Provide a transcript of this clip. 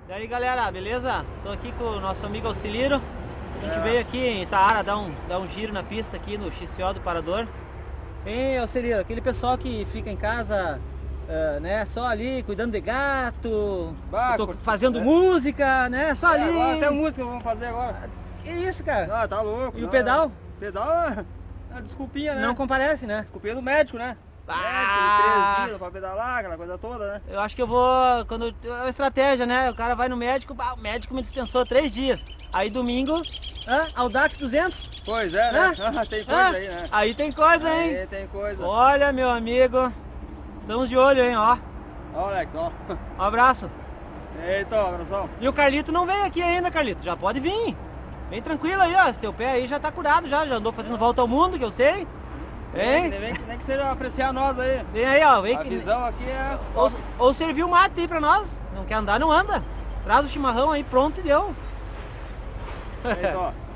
E aí galera, beleza? Tô aqui com o nosso amigo Auxiliro. A gente veio aqui em Itaara dar um giro na pista aqui no XCO do Parador. Hein, Auxiliro, aquele pessoal que fica em casa, né, só ali cuidando de gato, fazendo música, né, só ali. Agora até música vamos fazer agora. Que isso, cara? Ah, tá louco. E o pedal? Pedal, desculpinha, né? Não comparece, né? Desculpinha do médico, né? Ah! 3 dias pra pedalar, aquela coisa toda, né? Eu acho que eu vou, é uma estratégia, né? O cara vai no médico, o médico me dispensou 3 dias. Aí domingo, Audax 200. Pois é, né? Tem coisa aí, né? Aí tem coisa, hein? Aí tem coisa. Olha, meu amigo, estamos de olho, hein, ó. Ó, Alex, ó. Um abraço. Eita, abração. E o Carlito não veio aqui ainda, Carlito. Já pode vir. Vem tranquilo aí, ó. Esse teu pé aí já tá curado, já andou fazendo volta ao mundo, que eu sei. Hein? Nem que seja apreciar nós aí. Vem aí, ó. Vem A visão aqui é... Ou serviu o mate aí pra nós. Não quer andar, não anda. Traz o chimarrão aí, pronto e deu. Eita, ó.